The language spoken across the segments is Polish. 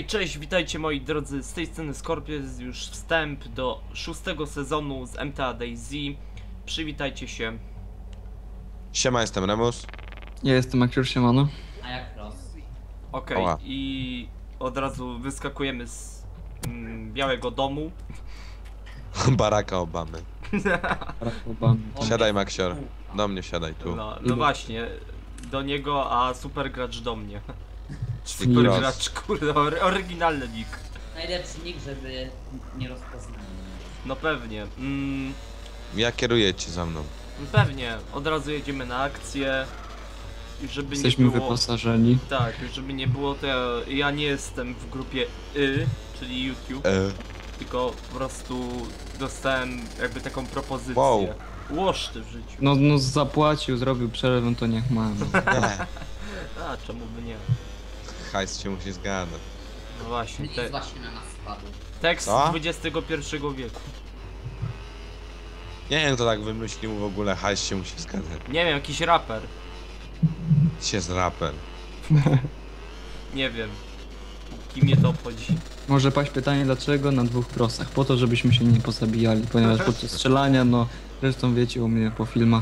Hej, cześć, witajcie moi drodzy, z tej sceny Scorpius, już wstęp do 6. sezonu z MTA DayZ. Przywitajcie się. Siema, jestem Remus. Ja jestem Maksiur, siemano. A jak los? Okej, Oła. i od razu wyskakujemy z Białego Domu. Baracka Obamy. Siadaj, Maksior. Do mnie siadaj tu. No właśnie, do niego, a super gracz do mnie. Czyli Super Ross. gracz, kurde, oryginalny nick. Najlepszy nick, żeby nie rozpoznali. No pewnie. Ja kieruję ci za mną. Pewnie, od razu jedziemy na akcję. I żeby Jesteśmy nie było... wyposażeni. Tak, żeby nie było to ja nie jestem w grupie czyli YouTube, tylko po prostu dostałem jakby taką propozycję. Wow. Łoż ty w życiu. No zapłacił, zrobił przelew, no to niech ma. Nie. A czemu by nie? Hajs się musi zgadzać. No właśnie, Nic właśnie na nas spadł. tekst Co? XXI wieku. Nie wiem, kto tak wymyślił w ogóle. Hajs się musi zgadzać. Nie wiem, jakiś raper. Się z raper. Nie wiem. Kim mnie to obchodzi. Może paść pytanie, dlaczego na dwóch prosach? Po to, żebyśmy się nie pozabijali, ponieważ podczas strzelania, no zresztą wiecie u mnie po filmach,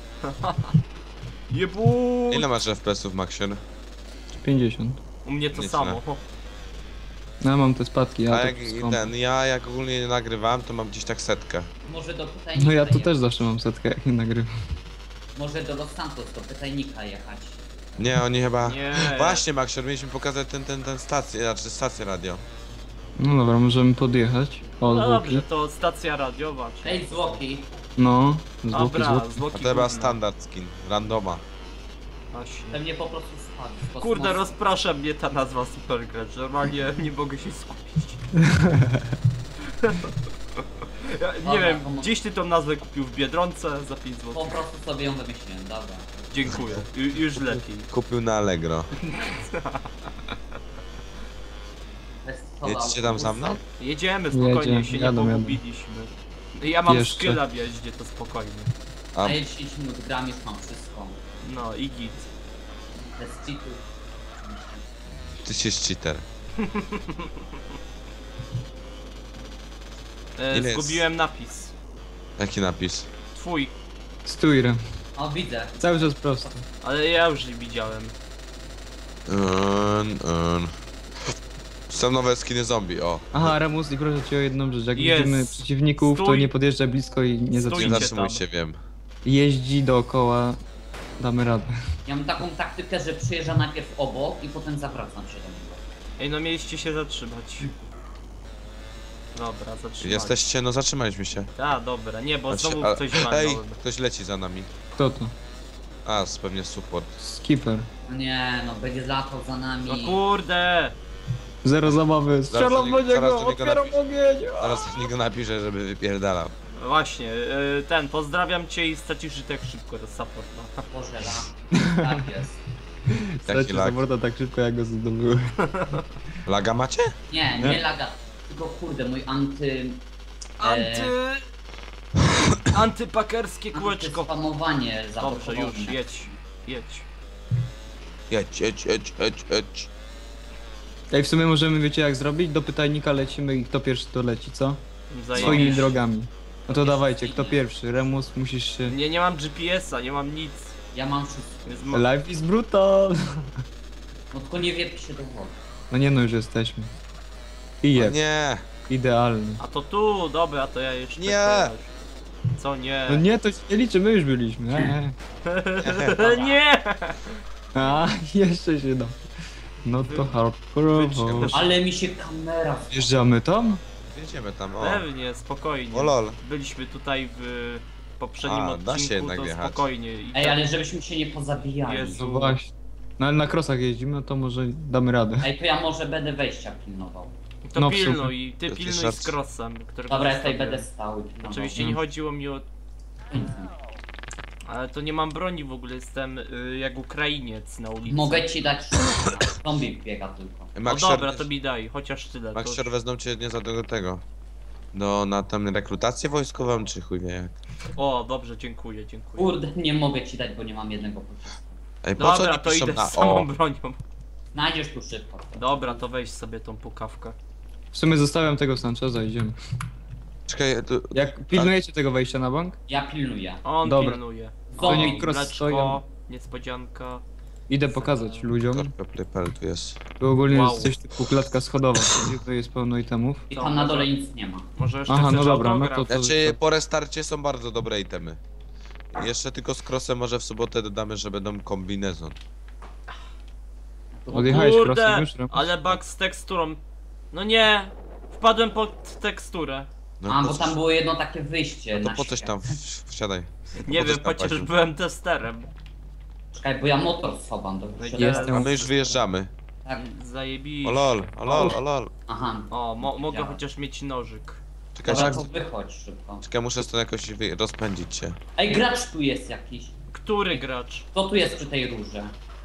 Jebu! Ile masz FPS-ów, Maksior? 50. U mnie to Nieźle. samo. No ja mam te spadki, ja A to jak wszystko. ja jak ogólnie nie nagrywam, to mam gdzieś tak setkę. Może do pytań. No ja to też zawsze mam setkę, jak nie nagrywam. Może do Los Santos, do pytajnika jechać. Nie, oni chyba... Nie. Właśnie, Maksior, mieliśmy pokazać ten stację, znaczy stację radio. No dobra, możemy podjechać. O, No zwłoki. dobrze, to stacja radiowa. Ej, zwłoki. No, zwłoki, Dobra, zwłoki. A zwłoki to chyba gówno. standard skin, randoma. Właśnie. Pewnie po prostu spadł. z kosmosu. Kurde, rozprasza mnie ta nazwa super gracz. Normalnie nie mogę się skupić. Ja, nie Dobra, wiem, to mo- gdzieś ty tą nazwę kupił w Biedronce za 5 Po zł. prostu sobie ją wymyśliłem, dobra. Dziękuję. Już lepiej. Kupił na Allegro. Testował Jedziecie tam za mną? Jedziemy spokojnie, Jedzie, się jadą, nie jadą. pogubiliśmy. Ja mam Jeszcze. skilla w jeździe, to spokojnie. A Na 10 minut gram, już mam wszystko. No i git. Bez cheatów. ty się cheater. Ile jest? Zgubiłem napis. Jaki napis? Twój, Stójrę. O, widzę. Cały czas prosto. ale ja już nie widziałem. Są nowe skiny zombie, o. Aha, Remus, i proszę cię o jedną rzecz. Jak Jest. widzimy przeciwników, to Stój. nie podjeżdża blisko i nie Stój. Nie zatrzymaj. Stójcie zatrzymuj tam. się, wiem. Jeździ dookoła, damy radę. Ja mam taką taktykę, że przyjeżdża najpierw obok i potem zawracam się do niego. Ej, no mieliście się zatrzymać. Dobra, zatrzymaj. Jesteście, no zatrzymaliśmy się. A, dobra, nie, bo Znaczy, znowu coś Ej, walnąłem. ktoś leci za nami. Kto to? A, pewnie support. Skipper. No nie, no będzie latał za nami. No kurde! Zero zabawy. Zaraz Strzelam do do niego- zaraz niego, do niego otwieram napisz. ogień. Zaraz do niego napiszę, żeby wypierdalał. Właśnie, pozdrawiam cię i stracisz tak szybko do supporta. Boże, tak jest. Stracił lag? zaborda tak szybko, jak go zdobyły. Laga macie? Nie, Nie? nie laga. Tylko kurde, mój Antypakerskie kółeczko. spamowanie Dobrze, już, jedź. Jedź. Jedź. Ej, w sumie możemy, wiecie jak zrobić? Do pytajnika lecimy i kto pierwszy to leci, co? Swoimi Zajebiście. drogami. No to dawajcie, kto pierwszy? Remus, musisz się... Nie mam GPS-a, nie mam nic. Ja mam wszystko. Więc Life is brutal! No tylko nie wierć się do wody. No nie no, już jesteśmy. I je, Nie! idealny. A to tu, dobra, to ja jeszcze Nie. tak powiem. Co nie? No nie, to się nie liczy, my już byliśmy. Nie! A, jeszcze się da. No to hardkorowo. Ale mi się kamera... Wjeżdżamy tam? Jedziemy tam, o. Pewnie, spokojnie. O lol. Byliśmy tutaj w poprzednim A, da się odcinku, jednak to wjechać. spokojnie. I Ej, tak- ale żebyśmy się nie pozabijali. Jezu. No właśnie. No ale na krosach jeździmy, no to może damy radę. Ej, to ja może będę wejścia pilnował. To No, w pilnuj sumie. i ty To pilnuj jest z crossem, którego Dobra, ja tutaj zostawiłem. będę stał. i pilnował. Oczywiście nie chodziło mi o... Nic. Ale to nie mam broni w ogóle, jestem jak Ukrainiec na ulicy. Mogę ci dać szóstkę. Zombie biega tylko. No Maxior, dobra, to mi daj, chociaż tyle. To... Maxior wezmą cię nie za do tego. Na tam rekrutację wojskową, czy chuj wie jak. O, dobrze, dziękuję, dziękuję. Kurde, nie mogę ci dać, bo nie mam jednego pocisku. Ej, po co Dobra, oni to piszą idę na z samą O? bronią. Znajdziesz tu szybko. Dobra, to weź sobie tą pukawkę. W sumie zostawiam tego Sancheza, idziemy. Czekaj, tu... Jak pilnujecie tego wejścia na bank? Ja pilnuję. On Dobra. pilnuje. To niech Zombie. Cross Mleczko, stoją. niespodzianka. Idę pokazać ludziom. Skorpio Plepel tu jest. Tu ogólnie Wow. jest coś typu klatka schodowa, tu jest pełno itemów. I Co, tam na może- dole nic nie ma. Może jeszcze Aha, chcesz no dobra, no autograf? to- Znaczy, po restarcie są bardzo dobre itemy. Jeszcze tylko z Crossem może w sobotę dodamy, że będą kombinezon. Odjechałeś Kurde, Crossem już, Remus? ale bug z teksturą. No nie, wpadłem pod teksturę. No A, po bo coś- tam było jedno takie wyjście No to na po coś świat. tam wsiadaj. Nie Po coś wiem, tam chociaż paździł. byłem testerem. Czekaj, bo ja motor schowam do Jestem. A my już wyjeżdżamy. Tak. Zajebiście. O lol, o lol, o lol. Aha. O, mogę Widziałem. chociaż mieć nożyk. Czekaj, Dobra, czekaj, to wychodź szybko. czekaj, muszę stąd jakoś rozpędzić się. Ej, gracz tu jest jakiś. Który gracz? Kto tu jest przy tej rurze?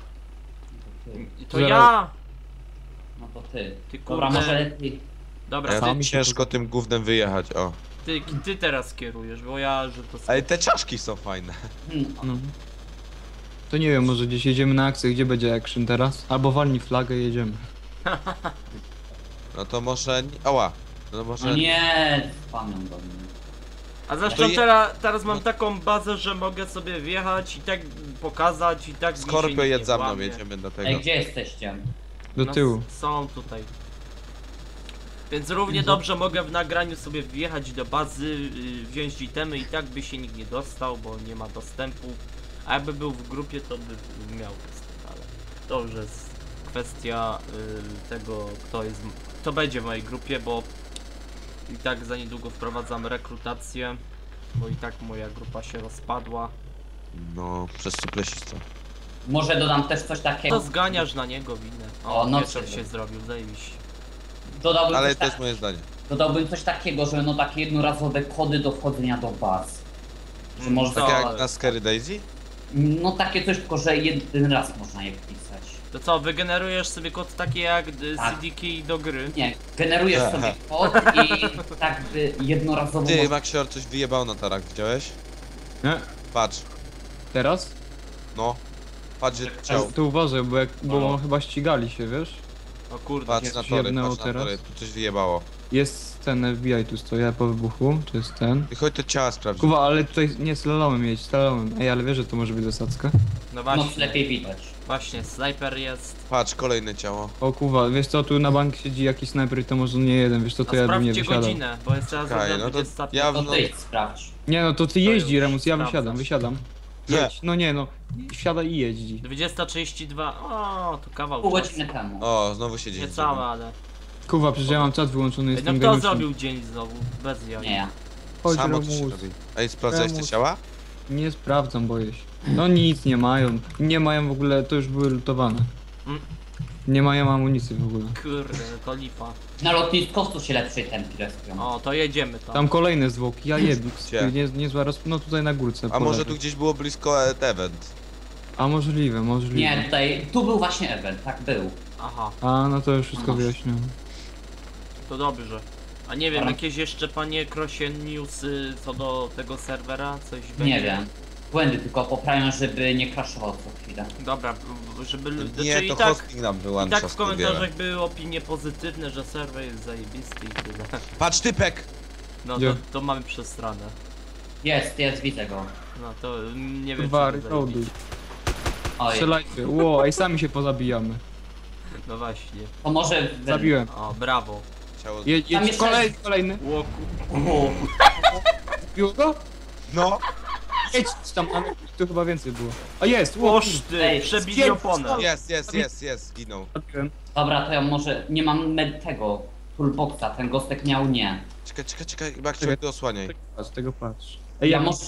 To Zaraz. ja! No to ty. Ty Dobra, kurde. może lepiej. Dobra, Ja Sami tu się ciężko tym gównem wyjechać, o. ty teraz kierujesz, bo ja, że to... Ale te czaszki są fajne. No. To nie wiem, może gdzieś jedziemy na akcję, gdzie będzie action teraz? Albo walnij flagę i jedziemy. No to może... Ała. No może... No nie, spamią do mnie. A zresztą To je- teraz mam taką bazę, że mogę sobie wjechać i tak pokazać i tak mi się Skorpio nikt nie jedź za mną, włamie. jedziemy do Ej, tego. gdzie jesteście? Do No, tyłu. Są tutaj. Więc równie dobrze mogę w nagraniu sobie wjechać do bazy, wziąć itemy i tak by się nikt nie dostał, bo nie ma dostępu. A jakby był w grupie, to by miał dostęp, ale to już jest kwestia tego, kto będzie w mojej grupie, bo i tak za niedługo wprowadzam rekrutację, bo i tak moja grupa się rozpadła. No, przez suplesistwo. Może dodam też coś To takiego. zganiasz na niego winę. O, no wieczór co? się zrobił, zajebiście. Dodałbym, Ale coś to jest moje zdanie. dodałbym coś takiego, że no takie jednorazowe kody do wchodzenia do baz. Że można, Tak Co? jak na Scary Daisy? no takie coś, tylko że jeden raz można je wpisać. To co, wygenerujesz sobie kod taki jak Tak. CD key do gry? Nie, generujesz sobie kod i tak by jednorazowo Ty, można... Maxior coś wyjebał na tarak, widziałeś? Nie? Patrz, Teraz? no. Patrz, gdzie ciał. Tu uważaj, bo No. chyba ścigali się, wiesz? O kurde, Patrz na się tory, jebnęło patrz na teraz. tory, tu coś wyjebało. Jest ten FBI tu stoi po wybuchu, to jest ten. I chodź te ciała sprawdź. Kuwa, ale tutaj nie slalomem jedź, slalomem. Ej, ale wiesz, że to może być zasadzka? no Noc właśnie, lepiej widać. właśnie, snajper jest. Patrz, kolejne ciało. O kuwa, wiesz co, tu na bank siedzi jakiś snajper i to może nie jeden, wiesz co, to A ja bym nie sprawdźcie wysiadał. godzinę, bo jest teraz Czekaj, godzina no to 25. ja To no, ty idź sprawdź. Nie no, to ty To jeździ, już Remus, ja sprawdzam. wysiadam. Nie. Jedź, no nie no, wsiadaj i jeździ. 20:32, o, to kawał Pół czasu. godziny temu. O, znowu siedzi. Nie całe, ale... Kuwa, przecież ja mam czat wyłączony, Ej, jestem no kto geniuszem. zrobił dzień znowu? Bez jaj. Nie ja. Chodź Samo to się Remus, robi. Ej, sprawdzałeś te Remus. ciała? nie sprawdzam, boję się. No nic nie mają, nie mają w ogóle, to już były lutowane. Mm. Nie mają amunicji w ogóle. Kurde, to lipa. Na lotniskowcu się lepszej tempi respią. O, to jedziemy tam. Tam kolejne zwłoki, ja jednik, Gdzie? niezła no tutaj na górce. A po może lewej. tu gdzieś było blisko event? A możliwe. Nie, tutaj, tu był właśnie event, tak był. Aha, A, no to już wszystko wyjaśniłem. to dobrze. A nie wiem, Dobra. jakieś jeszcze panie Krosie newsy co do tego serwera? Coś będzie? Nie wiem. Błędy tylko poprawiam, żeby nie crashował co chwilę. Dobra, żeby... Nie, czyli to tak, hosting nam i wyłącza tak w komentarzach były opinie pozytywne, że serwer jest zajebisty i tyle. Patrz, typek! No Gdzie? to mamy przestranę. Jest, widzę go. No to nie wiem Kurwa, czy to reloaduj. zajebiście. Oj, Strzelajcie. Ło, ej, sami się pozabijamy. No właśnie. to może... Zabiłem. O, brawo. Ciało... Tam Jedź, jeszcze- kolejny. Łoku. Biło go? No! Jedź tam, tu chyba więcej było. A jest, ło, Łoż ty, Ej, przebili zdjęć, oponę. co? Jest, zginął. zabiłem. Dobra, to ja może... Nie mam tego... Toolboxa, ten gostek miał nie. Czekaj, Maxior, ty osłaniaj. Patrz, tego patrz. Ej, ja ja może...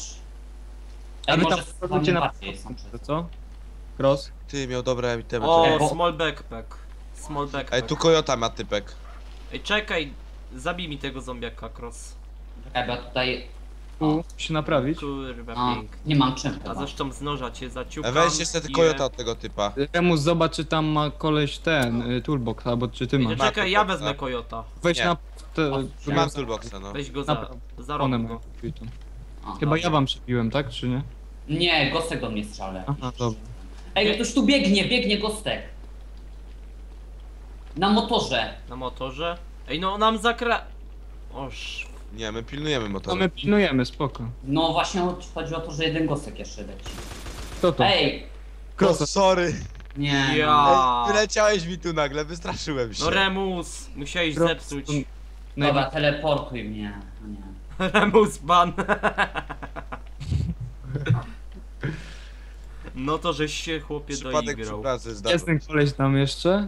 A Ej, wy może tam z próbujcie wami na bardziej są przez- to co? Cross? Ty, miał dobre itemy. O, czekaj. bo- small backpack. Small backpack. Ej, tu Kojota ma typek. Ej, czekaj. Zabij mi tego zombiaka, Cross. Czekaj, bo ja tutaj... Tu się naprawić. Kurwa, A, pięknie. nie mam czym A chyba. zresztą z noża cię zaciukam. Weź jeszcze i- Kojota od tego typa. Remus, zobacz czy tam ma koleś ten, toolbox, albo czy ty Ej, masz. to czekaj, ja Ma to, wezmę tak. Kojota. Weź Nie. na... Te, Mam toolboxa, no. Weź go Naprawdę. za one rąk mają. go. A, Chyba dobra. ja wam przybiłem, tak, czy nie? Nie, gostek do mnie strzela. Aha, dobra. Ej, ktoś tu biegnie gostek. Na motorze. Na motorze? Ej, no nam Oż. Nie, my pilnujemy No motoru. my pilnujemy, spoko. No właśnie chodzi o to, że jeden gosek jeszcze leci. Kto to? Ej! Krosa. O, sorry. Nie. Ja. Ej, wyleciałeś mi tu nagle, wystraszyłem się. No Remus, musiałeś Krosa. zepsuć. Dobra, teleportuj mnie. O nie. Remus ban. No to żeś się chłopie Przypadek przy doigrał. pracy Jest zdarzył. ten koleś tam jeszcze?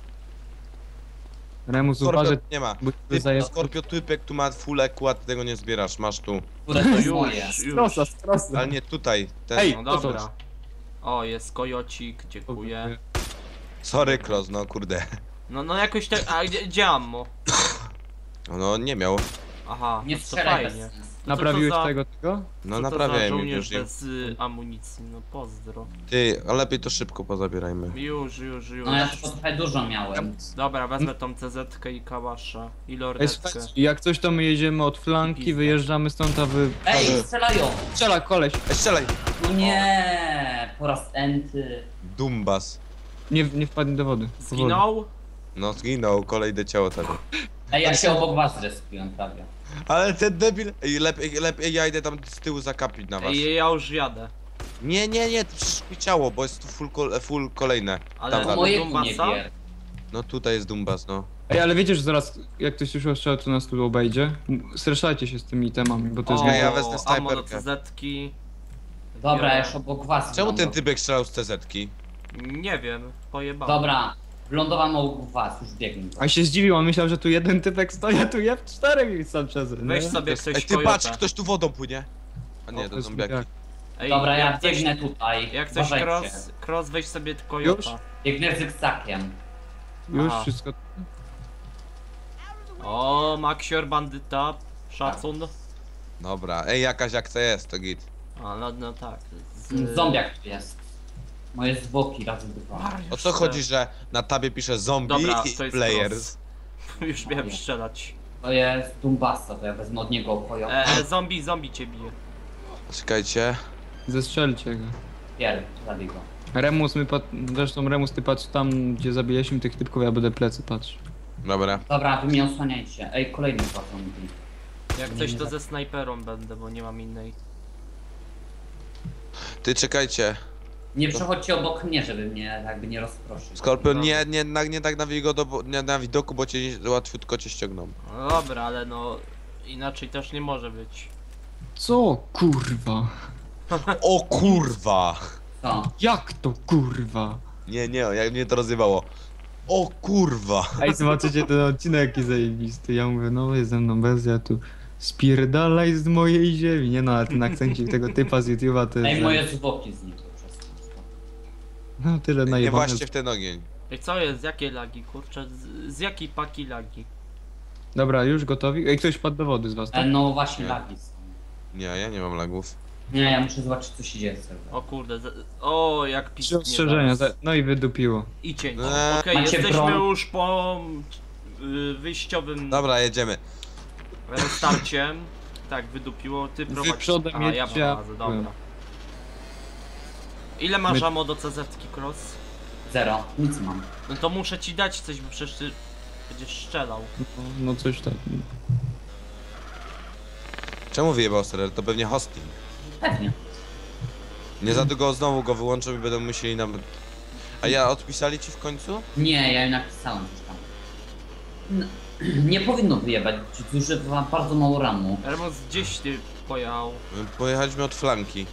Remus, uważaj, Skorpio nie ma. bo Ty, ty Skorpio typek tu ma full EQ, a ty tego nie zbierasz, masz tu. Które to jest Już, moje. już. Strosa. Ale nie tutaj. Ten... Ej, No to co? dobra. O, jest kojocik, dziękuję. Sorry, Cross, no kurde. No jakoś tak. A gdzie ammo? No nie miał. Aha, Nie no to strzelaj bez fajnie. sensu. Naprawiłeś za- tego? No Co to za naprawiałem żołnierz już. bez amunicji, no pozdro. Ty, a lepiej to szybko pozabierajmy. Już. No ja to trochę dużo miałem. Dobra, wezmę tą CZ-kę i kałasza. I Ej, lornetkę. słuchajcie, jak coś to my jedziemy od flanki, Pizda. wyjeżdżamy stąd, a wy... Ej, strzelają! Strzela koleś! Ej, strzelaj! No nie, po raz enty. Dumbas. Nie wpadnie do wody. Powoli. Zginął? No zginął, kolejne ciało tego. Ej, ja się obok was zrespiłem prawie. Ale ten debil... Ej, lepiej ja idę tam z tyłu zakapić na was. Ej, ja już jadę. Nie, to przecież mi ciało, bo jest tu full kolejne. Ale Tam to To dalej. moje tu nie Dumbasa? bier. No tutaj jest Dumbas, no. Ej, ale wiecie, że zaraz, jak ktoś już ostrzał, to nas tu obejdzie? Streszajcie się z tymi temami, bo to jest... O, ja wezmę ammo do snajperkę. CZ-ki. Dobra, Biorę. ja już obok was Czemu ten wylądowałem. typek strzelał z CZ-ki? Nie wiem, pojebałem. Dobra, wylądowałem obok was, już biegnę. A się zdziwił, on myślał, że tu jeden typek stoi, a tu je w czterech sam przez. Weź sobie ktoś Ej, ty kojota. patrz, ktoś tu wodą płynie. A nie, O, to jest zombiaki. zombiak. Ej, Dobra, ja jak coś- biegnę tutaj. Jak coś Uważajcie. cross weź sobie kojota. Biegnę zygzakiem. Już Aha. wszystko... O, Maxior bandyta. Szacun. Dobra, ej, jakaś akcja jest, to git. A, no tak. Zombiak tu jest. Moje zwłoki razy dwa. O co chodzi, że na tabie pisze zombie Dobra, i to jest players? Już miałem strzelać. To jest Dumbasa, to ja wezmę od niego pojota. Zombie cię bije. Czekajcie. Zestrzelcie go. Pier, zabij go. Remus, zresztą Remus, ty patrz tam, gdzie zabijaliśmy tych typków, ja będę plecy patrz. Dobra. Dobra, wy mnie osłaniajcie. Ej, kolejny dwa zombie. Jak Nie, coś nie to tak. ze snajperą będę, bo nie mam innej. Ty czekajcie. Nie przechodźcie obok mnie, żeby mnie jakby nie rozproszyć. Skorpion, nie tak na widoku, bo cię łatwiutko cię ściągną. No dobra, ale no inaczej też nie może być. Co? Kurwa. O kurwa! Co? Jak to kurwa? Nie, jak mnie to rozjebało. O kurwa! Ej, zobaczycie ten odcinek jaki zajebisty. Ja mówię, no jest ze mną bezja tu. Spierdalaj z mojej ziemi. Nie no, ale ten akcencik tego typa z YouTube'a to jest... Ej, moje zwłoki znikły przez to. No tyle Nie najebane. właśnie w ten ogień. Ej, co jest? Jakie lagi, kurczę? Z jakiej paki lagi? Dobra, już gotowi? Ej, ktoś padł do wody z was, tak? No właśnie Nie. lagi są. Nie, ja nie mam lagów. Nie, ja muszę zobaczyć co się dzieje z serwerem. O kurde, o jak Trzy pisknie ostrzeżenia, zaraz. no i wydupiło. I cień. Eee. Okej, Macie jesteśmy broń? już po wyjściowym Dobra, jedziemy. starcie. Tak, wydupiło, ty prowadź. przodem A, ja jedźcie, a- prowadzę, dobra. Ile masz My- ammo do CZ-ki Cross? Zero, nic mam. No to muszę ci dać coś, bo przecież ty będziesz strzelał. No coś tak. Czemu wyjebał serwer? To pewnie hosting. Pewnie. Nie za długo znowu go wyłączą i będą musieli nam... A ja odpisali ci w końcu? Nie, ja im napisałem coś tam. Nie powinno wyjebać, zużywa bardzo mało ramu. Remus, gdzieś ty pojechał. Pojechaliśmy od flanki.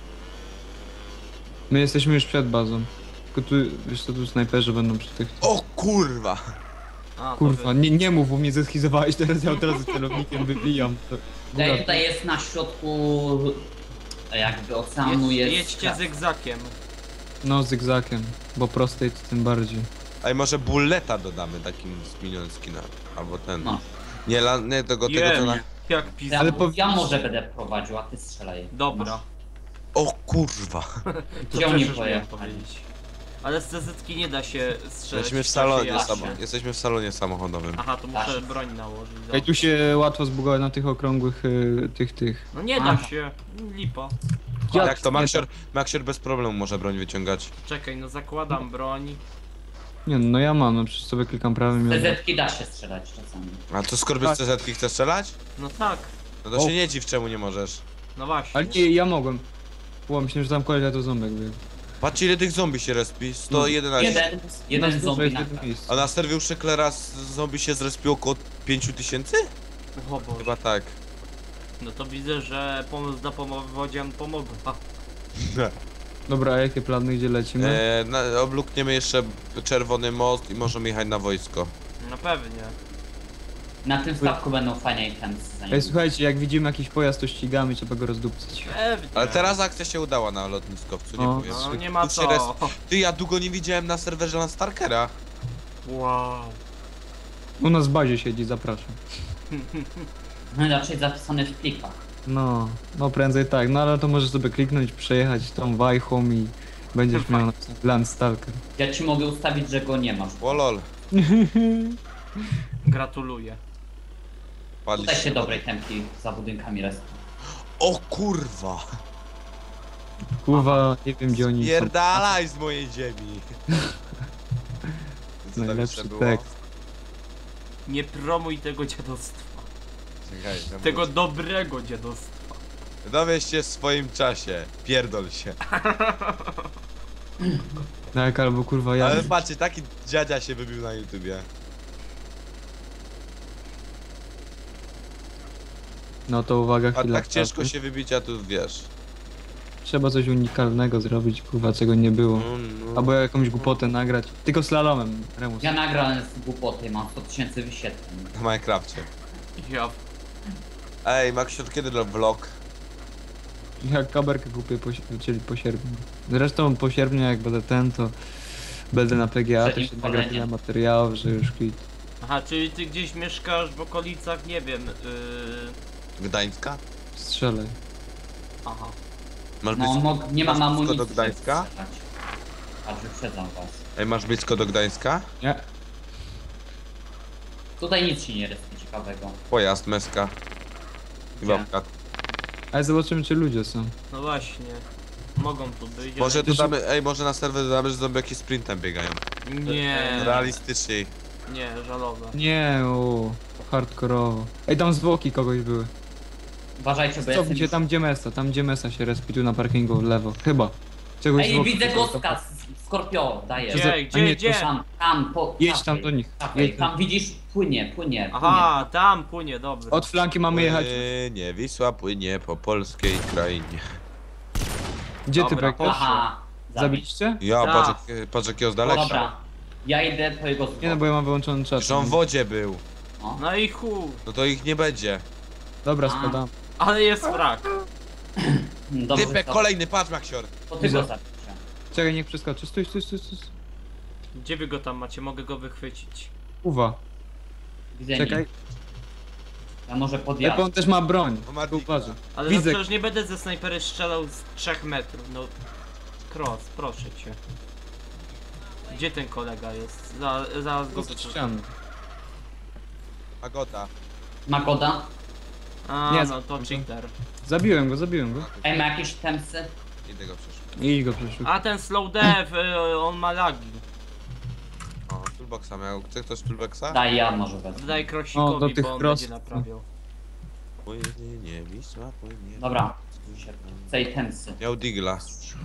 My jesteśmy już przed bazą. Tylko tu, wiesz co, tu snajperzy będą przy tych... O kurwa! A, to Kurwa, wy- nie mów, bo mnie zeskizowałeś, teraz ja od razu celownikiem wybijam. To... Tutaj, tutaj jest na środku jakby oceanu jest... Jedźcie kras. zygzakiem. No, zygzakiem, bo prostej to tym bardziej. Ej, może bulleta dodamy takim z minion skina. Albo ten. No. Nie tego co na... Jak pis... Ja, Ale ja może będę prowadził, a ty strzelaj. Dobra. O kurwa! To Gdzie oni też już miałem pojechali? powiedzieć. Ale z CZ-ki nie da się strzelać. Jesteśmy w czasie salonie, jazdy. jesteśmy w salonie samochodowym. Aha, to muszę Tak. broń nałożyć. Ej, tu się łatwo zbugować na tych okrągłych, tych. No nie da Aha. się. Lipa. Jak to Maxior bez problemu może broń wyciągać. Czekaj, no zakładam broń. Nie no ja mam, no przecież sobie klikam prawym i TZ-ki da się strzelać czasami. A co, Skorpion z CZ-ki chce strzelać? No tak, No to O. się nie dziw, czemu nie możesz. no właśnie. Ale nie, ja mogłem. Ło, myślałem, że tam koleś to ząbek był. Patrzcie ile tych zombie się respi, 111. Jeden zombie na A na serwiu Szyklera zombie się zrespiło około 5000? O Boże. Chyba tak. No to widzę, że pomoc dla powodzian pomogła. Dobra, a jakie plany, gdzie lecimy? Oblukniemy jeszcze czerwony most i możemy jechać na wojsko. No pewnie. Na tym statku będą fajne items. Ej, słuchajcie, jak widzimy jakiś pojazd, to ścigamy, trzeba go rozdupcyć. Pewnie. Ale teraz akcja się udała na lotniskowcu, nie O. powiem. No nie ma Tu się co. Ty, ja długo nie widziałem na serwerze na Starkera. Wow. U nas w bazie siedzi, zapraszam. No raczej zapisane w plikach. No, no prędzej tak, no ale to możesz sobie kliknąć, przejechać tą wajchą i będziesz miał Land Stalker. Ja ci mogę ustawić, że go nie masz. O lol. Gratuluję. Tutaj się dobrej tempi za budynkami resztą. O kurwa! Kurwa, nie wiem gdzie oni są. Pierdalaj z mojej ziemi! Co tam Najlepszy jeszcze było? tekst. Nie promuj tego dziadostwa. Czekaj, tam Tego było. dobrego dziadostwa. Dowiedz się w swoim czasie. Pierdol się. Tak, albo kurwa ja. Ale patrzcie, taki dziadzia się wybił na YouTubie. No to uwaga, A chwila. tak ciężko się wybić, a tu wiesz. Trzeba coś unikalnego zrobić, kurwa, czego nie było. Albo jakąś głupotę nagrać. Tylko slalomem, Remus. Ja nagrałem z głupoty, mam 100 000 wyświetleń. Na Minecrafcie. Ja. Ej, Max, od kiedy vlog? Jak kaberkę kupię, czyli po sierpniu. Zresztą po sierpniu jak będę ten, to będę na PGA, to Przed się nim nagra tyle materiałów, że już kwit. Aha, czyli ty gdzieś mieszkasz w okolicach, nie wiem, Gdańska? Strzelaj. Aha. Masz No, blisko, nie mam masz blisko amunicji. do żeby Gdańska? strzelać. Aż wyprzedzam was. Ej, masz blisko do Gdańska? Nie. Tutaj nic się nie respi ciekawego. Pojazd, meska. I Gdzie? babka. Ale zobaczymy czy ludzie są. No właśnie. Mogą tu być. Może ale- dodamy, ej, może na serwer dodamy, że zombiaki sprintem biegają. Nie. Realistyczniej. Nie, żalowe. Nie, hardkorowo. Ej, tam zwłoki kogoś były. Uważajcie, bo Cofnij się tam gdzie Mesa się respi, tu na parkingu w lewo. Chyba. Czegoś Ej, zwłoki widzę są. Gostka, Skorpio, dajesz. Gdzie, A gdzie, nie, to gdzie? Tam, po Jedź prawej, tam do nich. prawej. Jedź tam. Tam widzisz, płynie. Aha, tam płynie, dobra. Od flanki mamy jechać. Nie, Wisła płynie po polskiej krainie. Gdzie ty Dobra, bekasz? Aha, Zabiliście? Ja, Tak. patrz jakiego z daleka. Dobra, ja idę po jego zwłoki. Nie no, bo ja mam wyłączony czat. Że on w wodzie był. No. No i chuj. No to ich nie będzie. Dobra, A. spadam. Ale jest wrak. Dobrze, Typek to- kolejny, patrz Maxior. To ty go zapiszę. Czekaj, niech przeskoczy. Stój. Gdzie wy go tam macie? Mogę go wychwycić. Uwa. Widzę Czekaj. nim. Ja może Lepo podjadę. on też ma broń. On ma Tu uważaj. Ale Widzę. no przecież nie będę ze snajpery strzelał z 3 metrów. No. Cross, proszę cię. Gdzie ten kolega jest? Zaraz go Pod ścianą. Pagoda. Magoda? A, Nie, no to za- cheater. Zabiłem go. Ej, ma jakieś temsy? Idę go przeszło. Idź go przeszukaj. A ten slow death, on ma lagi. O, toolboxa miał. Chce ktoś toolboxa? Daj, ja może wezmę. Daj O, do Krosikowi, tych bo on cross- będzie naprawiał. Płynie, Wisła płynie. Dobra. Chcę temsy. Miał digla.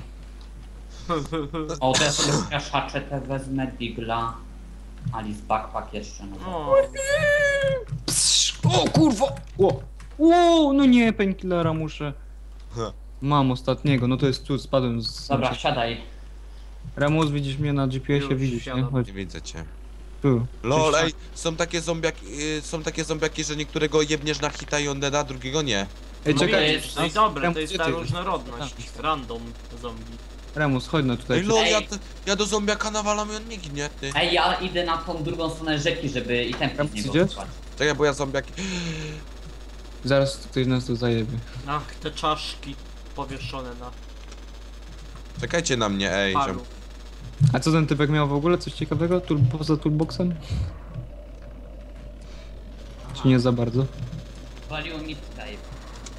O, to ja sobie haszaczetę wezmę, digla. Alice backpack jeszcze. No. O, Psz, o kurwa! No nie, painkillera muszę. Mam ostatniego, no to jest tu, spadłem z... Dobra, siadaj. Remus, widzisz mnie na GPS-ie, Już widzisz, nie? siadam. Chodź, Nie widzę cię. tu. Lol, ej, są takie zombiaki, że niektórego jebniesz na hita i on da, drugiego nie. Ej, no czekaj, widzisz, no i dobre, to jest ta Gdzie ty? różnorodność. Random zombie. Remus, chodź no tutaj. Ej, lol, Ej. ja do zombiaka nawalam i on nie ginie, ty. Ej, ja idę na tą drugą stronę rzeki, żeby i tempi Tam z niego idziesz? wysłać. Czekaj, bo ja zombiaki... Zaraz ktoś nas tu zajebie. Ach, te czaszki powieszone na Czekajcie na mnie, ej. paru. A co ten typek miał w ogóle? Coś ciekawego? Poza toolboxem? Czy nie za bardzo? Waliło mi tutaj.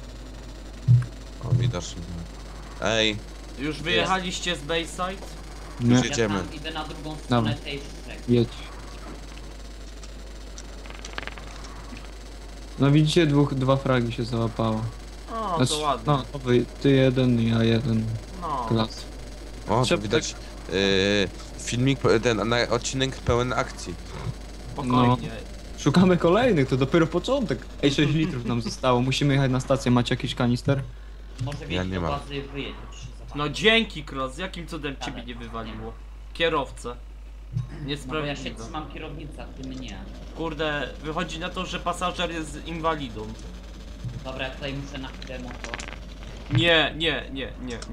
O, mi dasz... Ej, Już wyjechaliście z Bayside? Nie, Już jedziemy. Ja tam idę na drugą stronę tej rzeki. jedź. No widzicie, dwa fragi się załapało. O, Znaczy, to ładnie. no, to ty jeden, ja jeden. No. Klas. O, tu Trzeba widać filmik, odcinek pełen akcji. Spokojnie. Szukamy kolejnych, to dopiero początek. Ej, 6 litrów nam zostało, musimy jechać na stację. Macie jakiś kanister? Może Ja wjeść nie do mam. bazy i wyjedź, to ci się zobaczy. No dzięki, Cross. Jakim cudem ciebie nie wywaliło? Kierowcę. No bo ja się Niesprawiedliwe. trzymam kierownicę, a ty mnie. Kurde, wychodzi na to, że pasażer jest inwalidą. Dobra, ja tutaj muszę na chwilę motor. Nie.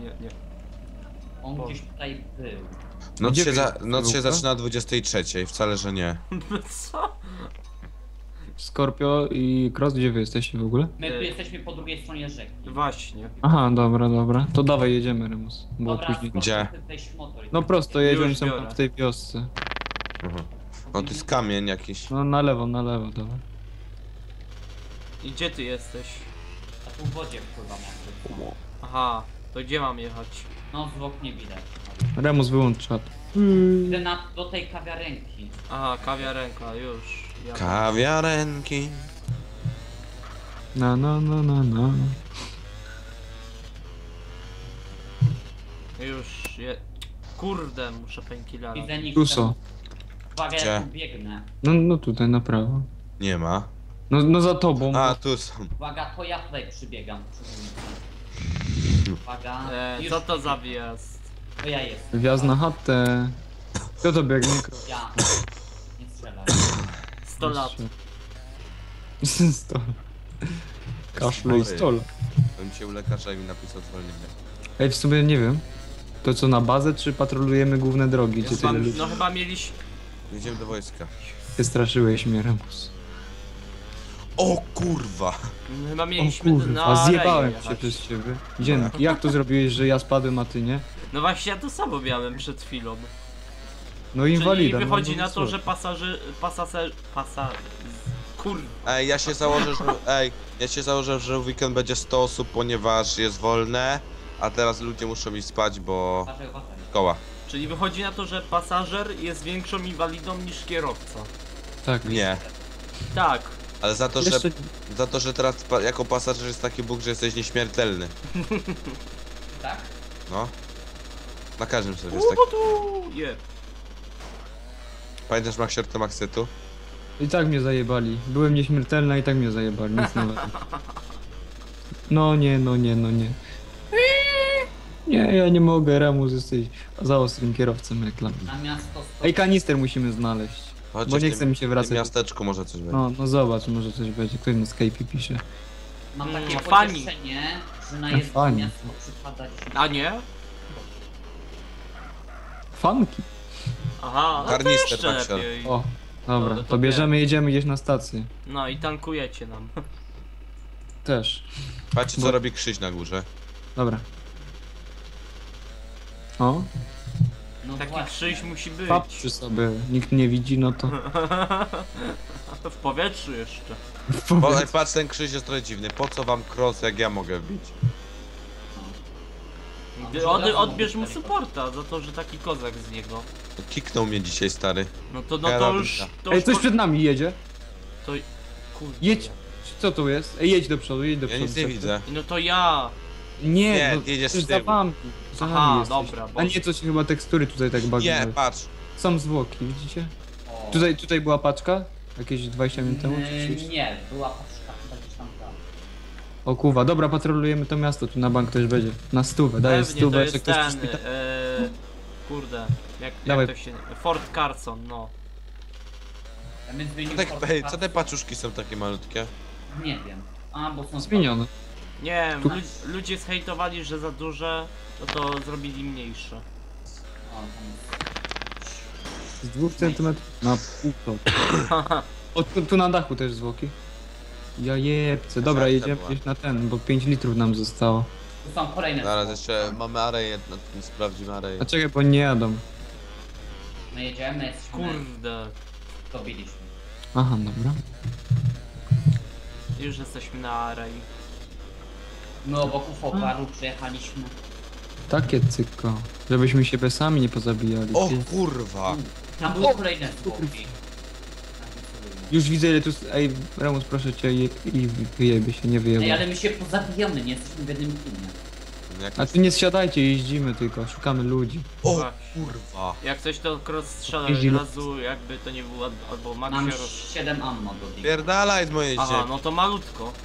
On Boże. gdzieś tutaj był. Noc Gdzie się, wy- noc się Lubka? zaczyna o 23, wcale, że nie. Co? Scorpio i Cross, gdzie wy jesteście w ogóle? My tu jesteśmy po drugiej stronie rzeki. Właśnie. Aha, dobra. To dawaj, jedziemy, Remus. Bo Dobra, później... Gdzie? ty weź motor. i No tak prosto jedziemy. jedziemy Już tam biorę. w tej wiosce. Mhm. O, tu jest kamień jakiś. No na lewo, dobra. I gdzie ty jesteś? A tu w wodzie wpływam jakby. Aha, to gdzie mam jechać? No zwłok nie widać. Remus, wyłącz czat. Idę do tej kawiarenki. Aha, kawiarenka, już. Ja Kawiarenki. Na. już je... Kurde, muszę painkillera. Widzę nikt. Tuso. Uwaga, Gdzie? ja tu biegnę. No tutaj na prawo. Nie ma. No za tobą. A, tu są. Uwaga, to ja tutaj przybiegam. Uwaga. Już Co to za wjazd? To ja jestem. Wjazd na chatę. Kto to biegnie? Ja. Nie strzelaj. 100 lat. Stol. Kaszle i stol. Bym się u lekarza i mi napisał zwolnienie. Ej, w sumie nie wiem. To co, na bazę, czy patrolujemy główne drogi? Gdzie Chyba, tyle ludzi? no chyba mieliśmy... Jedziemy do wojska. Ty straszyłeś mnie, Remus. O kurwa! Chyba O mieliśmy kurwa, na zjebałem Reju się jechać. przez ciebie. Dzięki, jak to zrobiłeś, że ja spadłem, a ty nie? No właśnie, ja to samo miałem przed chwilą. No Czyli inwalida. wychodzi no, na to, że Kurwa. Ej, ja się założę, że w weekend będzie 100 osób, ponieważ jest wolne, a teraz ludzie muszą iść spać, bo Uważaj, uważaj. szkoła. Czyli wychodzi na to, że pasażer jest większą inwalidą niż kierowca. Tak. Nie, Tak. ale za to, Jeszcze... że teraz jako pasażer jest taki Bóg, że jesteś nieśmiertelny. Tak? No. Na każdym sobie jest taki. Je. Pamiętasz Maxior Maxetu? I tak mnie zajebali. Byłem nieśmiertelna i tak mnie zajebali. Nic nowego. No nie. Nie, ja nie mogę, Remus, jesteś za ostrym kierowcą jak dla mnie. Na miasto 100. Ej, kanister musimy znaleźć. Chodź, Bo w nie tym- chce mi się W wracać. tym miasteczku może coś będzie. No zobacz, może coś będzie. Ktoś na Skype'ie pisze. Mam takie Fani. pocieszenie, że na No, jedno fani. miasto przypada ci. A nie? Fanki. Aha, no to Karnister, jeszcze Maxior. lepiej. O, dobra, No, to to bierzemy, jedziemy gdzieś na stację. No i tankujecie nam. Też. Patrzcie co Bo- robi Krzyś na górze. Dobra. O, No Taki właśnie. krzyż musi być. paprzy sobie. Nikt nie widzi, no to... W powietrzu jeszcze. Bo, ej, patrz, ten Krzyś jest trochę dziwny. Po co wam cross, jak ja mogę wbić? Odbierz mu supporta za to, że taki kozak z niego. Kiknął mnie dzisiaj, stary. No to Karabinka. już... To Ej, już coś przed nami jedzie. To... Kurde. Jedź. Co tu jest? Ej, jedź do przodu, jedź do Ja przodu. nic nie szybko. widzę. No to ja. Nie, Nie, no, jedziesz przecież z za tyłu. wami. Za Aha, nami jesteś. dobra, A nie, coś chyba tekstury tutaj tak Nie, bagują. patrz. Są zwłoki, widzicie? O. Tutaj była paczka? Jakieś 20 minut temu? czy 30? Nie, była paczka chyba gdzieś tam tam. O kurwa, dobra, patrolujemy to miasto, tu na bank też będzie. Na stówę, daję Pewnie to stówę, jest że ktoś ten... przyspita. Kurde. Jak Dawaj. to się... Fort Carson, no. Ja bym zmienił Tak, portal. ej, co te paczuszki są takie malutkie? Nie wiem. A, bo są Zmienione. Nie wiem, Tu- ludzie zhejtowali, że za duże, no to zrobili mniejsze. O, tam Z 2 cm na pół to. O, tu na dachu też zwłoki. Ja jebce, dobra, Żarta jedziemy była. gdzieś na ten, bo 5 litrów nam zostało. Tu są kolejne Zaraz zwłoki. jeszcze mamy areję, sprawdzimy areję. A czekaj, bo nie jadą. My jedziemy, jesteśmy... Kurde. Dobiliśmy. Aha, dobra. Już jesteśmy na arei. My obok UFO baru przejechaliśmy. Takie cyko. Żebyśmy się sami nie pozabijali. O kurwa! Tam były kolejne zwłoki. Już widzę ile tu... Ej, Remus, proszę cię i wyjebie się, nie Ej, wyjebie. ale my się pozabijamy, nie jesteśmy w jednym teamie. A ty nie zsiadajcie, jeździmy tylko, szukamy ludzi. O Właśnie. kurwa! Jak coś to cross strzela Jeździ- od razu, jakby to nie było, albo Mam Maxio roz... 7 ammo do dig. Pierdalaj z mojej Aha, ziemi. no to malutko.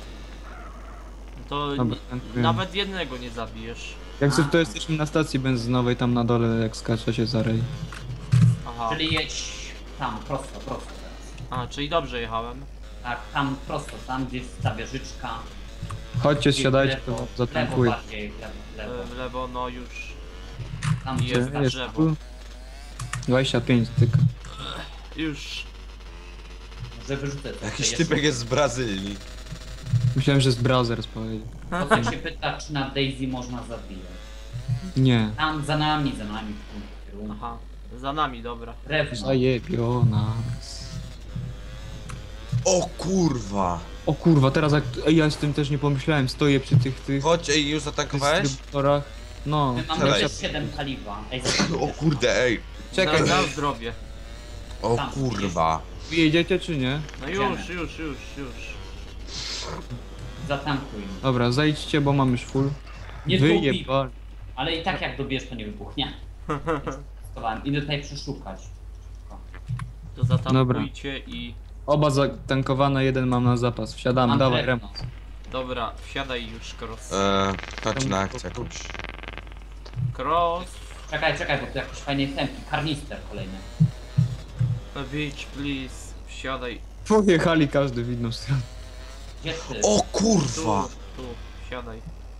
To Dobra, dziękuję. nawet jednego nie zabijesz. Jak coś to jesteśmy na stacji benzynowej, tam na dole, jak skacze się za rej. Aha. Czyli jedź tam, prosto teraz. A, czyli dobrze jechałem. Tak, tam prosto, tam gdzieś jest ta wieżyczka. Chodźcie, Gdzieś siadajcie, w to lewo, wam w lewo zatankuję. bardziej, w lewo. W lewo, no już. Tam gdzie jest jest na ta drzewo. tu? 25 tylko. Już. Że wyrzucę to. Jakiś jest- typek jest z Brazylii. Myślałem, że z Brothers powiedział. Potem się pyta, czy na Daisy można zabijać. Nie. Tam za nami w tym kierunku. Aha. Za nami, dobra. Drewno. Zajebio nas. O kurwa! O kurwa, teraz jak... Ej, ja z tym też nie pomyślałem, stoję przy tych Chodź, ej, już zatankowałeś? dystrybutorach. No, My mamy Siadaj. też 7 paliwa. Ej, O kurde, ej! czekaj, Na zdrowie. O Tam. kurwa! jedziecie czy nie? No Idziemy. już. zatankuj. Dobra, zajdźcie, bo mam już full. Nie zgubi, Wyjebali. ale i tak jak dobierz, to nie wybuchnie. Schowałem. Idę tutaj przeszukać. To zatankujcie i... Oba zatankowane, jeden mam na zapas. Wsiadamy, Mam dawaj, drewno. Remus. Dobra, wsiadaj już cross. Chodź na akcję jakąś. Cross. Czekaj, bo tu jakieś fajne tempi. Karnister kolejny. Beach, please. Wsiadaj. Pojechali każdy w inną stronę. Gdzie ty? O Tu, kurwa! tu. Wsiadaj.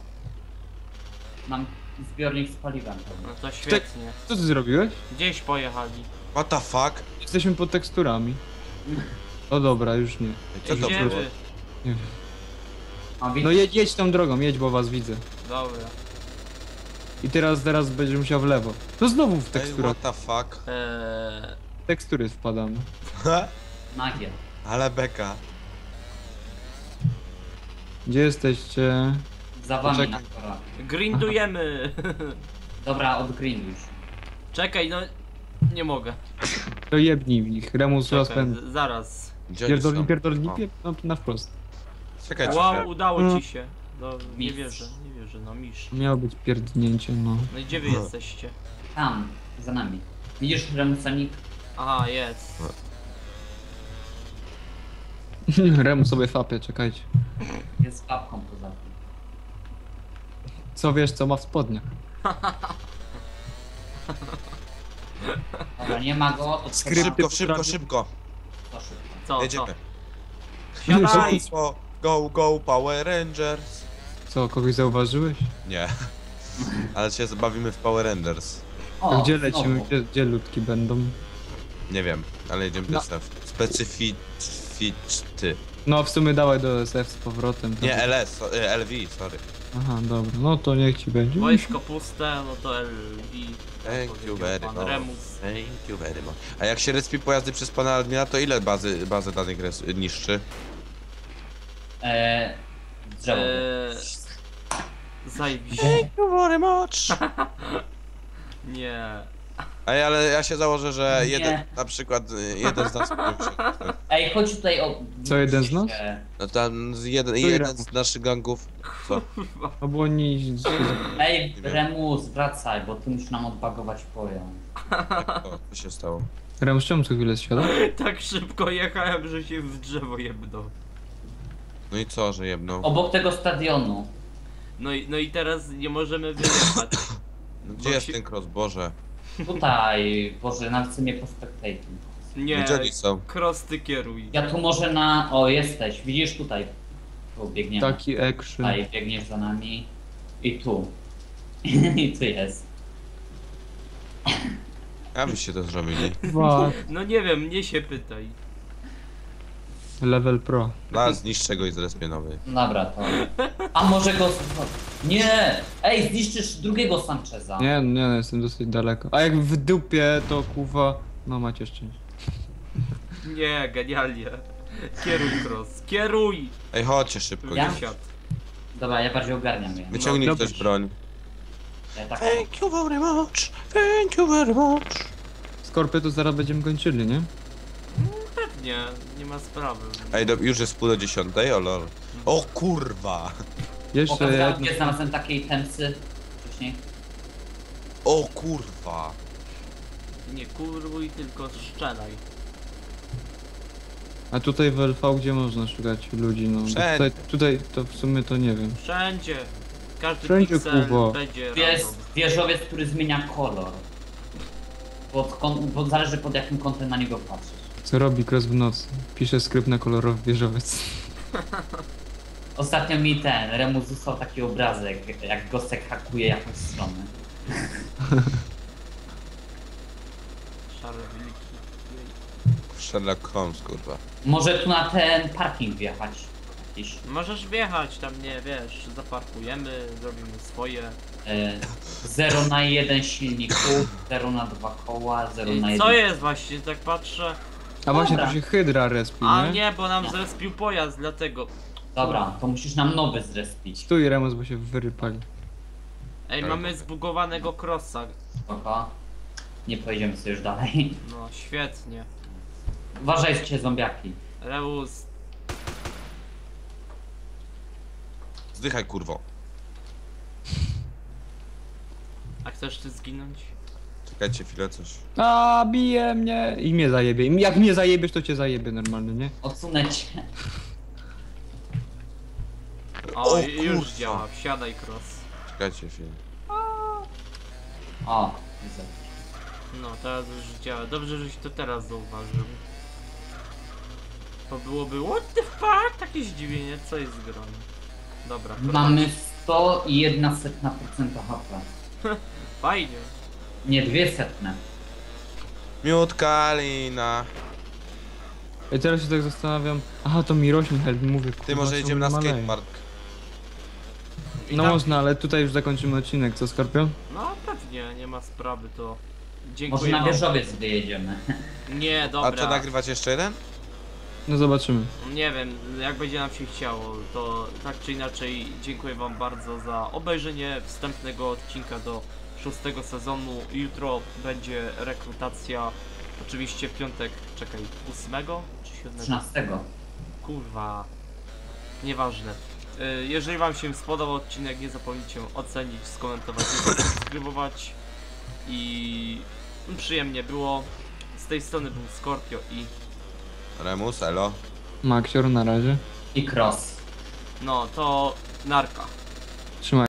Mam zbiornik z paliwem. No to świetnie. Co ty zrobiłeś? Gdzieś pojechali. What the fuck? Jesteśmy pod teksturami. O dobra, już nie. Co to było? Idziemy. Nie wiem. A, No jedź tą drogą, jedź, bo was widzę. Dobra. I teraz będziesz musiał w lewo. No znowu w Ej, teksturach. what the fuck? W tekstury wpadamy. Magia. Ale beka. Gdzie jesteście? Za wami Poczekaj. na torach. Grindujemy. Dobra, odgrinduj się. Czekaj, no... Nie mogę. To jebnij ich. Remus Czekaj, rozpęd. zaraz. Gdzie oni są? Pierdolni, O, no na wprost. Czekaj, Wow, udało ci się. No, nie Mistrz. wierzę, no mistrz. Miało być pierdnięcie, no. No i gdzie wy jesteście? Tam, za nami. Widzisz Remusanik? Aha, jest. Remus sobie fapie, czekajcie. Jest z babką poza tym. Co wiesz, co ma w spodniach? Dobra, nie ma go, to Skrypty Szybko. To szybko. Co, Jedziemy. Siadaj! Go, Power Rangers. Co, kogoś zauważyłeś? Nie. Ale się zabawimy w Power Rangers. O, Gdzie lecimy? znowu. Gdzie ludki będą? Nie wiem, ale jedziemy do No. SF. Specyficzny. No w sumie dawaj do SF z powrotem. Nie, LS, LV, sorry. Aha, dobra, no to niech ci będzie. Wojsko puste, no to LV. Thank you very Pan much. Remus. Thank you very much. A jak się respi pojazdy przez pana admina, to ile bazy danych niszczy? Drzewo. Zajebiście. Thank you very much. Nie. Ej, ale ja się założę, że Nie. jeden, na przykład jeden z nas Ej, chodź tutaj o... Co, jeden z nas? no tam jeden Remus. z naszych gangów. Co? No bo oni... Ej, Nie wiem. Remus, wracaj, bo ty musisz nam odbagować pojazd. Co się stało? Remus, czemu co chwilę zsiada? Tak szybko jechałem, że się w drzewo jebnął. No i co, że jebną? Obok tego stadionu. No i teraz nie możemy wyjechać. No, gdzie jest ten cross, Boże? Tutaj, Boże, nawet chcę mnie pospektating. Nie, Gdzie oni są? cross ty kieruj. Ja tu może na... O, jesteś, widzisz tutaj. Tu biegniemy. Taki action. Tutaj biegniesz za nami. I tu. I tu jest. A byście to zrobili. Dwa. No nie wiem, mnie się pytaj. Level pro. Zniszczę go i zrespię nowy. Dobra, to... A może go... Nie! Ej, zniszczysz drugiego Sancheza. Nie, no, jestem dosyć daleko. A jak w dupie, to kuwa... No macie szczęście. Nie, genialnie. Kieruj cross, kieruj! Ej, chodźcie szybko. Ja? Wysiad. Dobra, ja bardziej ogarniam je. Wyciągnij No, ktoś dobrze. broń. Ja tak... Thank you very much, thank you very much. Skorpion to zaraz będziemy kończyli, nie? Pewnie, nie ma sprawy. Ej, już jest pół do 10, o lol. O kurwa! Jeszcze Pokazałem, jedno. gdzie znalazłem takiej tępsy wcześniej. O kurwa! Nie kurwuj, tylko strzelaj. A tutaj w LV gdzie można szukać ludzi, no? Bo Wszędzie. tutaj to w sumie to nie wiem. Wszędzie. Każdy Wszędzie, piksel Kubo. będzie Tu jest random. wieżowiec, który zmienia kolor. Bo zależy pod jakim kątem na niego patrzysz. Co robi Cross w nocy? Pisze skrypt na kolorowy wieżowiec. Ostatnio mi Remus wysłał taki obrazek, jak Gostek hakuje jakąś stronę. Szare wilki. Sherlock Holmes, kurwa. Może tu na ten parking wjechać. Jakiś. Możesz wjechać tam, nie wiesz, zaparkujemy, zrobimy swoje. 0 na 1 silników, 0 na 2 koła, 0 na I 1. co jest właśnie, tak patrzę. A właśnie Dobra. tu się hydra respi, A nie? nie, bo nam zrespił pojazd, dlatego. Dobra, to musisz nam nowy zrespić. Stój Remus, bo się wyrypali. Ej, mamy zbugowanego crossa. Spoko. Nie pojedziemy sobie już dalej. No, świetnie. Uważajcie, zombiaki. Reus, Zdychaj, kurwo. a chcesz ty zginąć? Czekajcie chwilę, coś. A bije mnie! I mnie zajebie. Jak mnie zajebiesz, to cię zajebie normalnie, nie? Odsunę cię. O, O, już kurwa. działa, wsiadaj cross. Czekajcie chwilę. O, widzę. No, teraz już działa. Dobrze, żeś to teraz zauważył. To byłoby what the fuck? Takie zdziwienie, co jest grane? Dobra, Mamy 101% HP. fajnie. Nie 200. Miód Kalina. I teraz się tak zastanawiam. Aha, to mi rośnie health, mówię, kurwa, Ty, może co jedziemy na mi maleje. skatepark. I No tam- można, ale tutaj już zakończymy odcinek, co Skorpion? No pewnie, nie ma sprawy, to... Może Dziękuję na wam. wieżowiec wyjedziemy. Nie, A dobra. co, nagrywać jeszcze jeden? No zobaczymy. Nie wiem, jak będzie nam się chciało, to tak czy inaczej dziękuję wam bardzo za obejrzenie wstępnego odcinka do 6 sezonu. Jutro będzie rekrutacja, oczywiście w piątek, czekaj, 8 czy 7? 13. Kurwa, nieważne. Jeżeli wam się spodobał odcinek, nie zapomnijcie ocenić, skomentować, subskrybować i przyjemnie było. Z tej strony był Scorpio i Remus, elo. Maxior na razie. I cross. no to narka. Trzymaj.